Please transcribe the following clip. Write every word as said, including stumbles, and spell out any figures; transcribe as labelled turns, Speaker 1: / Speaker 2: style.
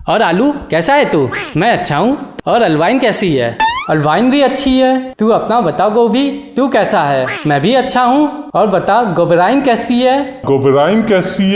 Speaker 1: और आलू कैसा है तू? मैं अच्छा हूँ। और अलवाइन कैसी है? अलवाइन भी अच्छी है। तू अपना बता गोभी, तू कैसा है? मैं भी अच्छा हूँ। और बता गोबराइन कैसी है?
Speaker 2: गोबराइन कैसी है?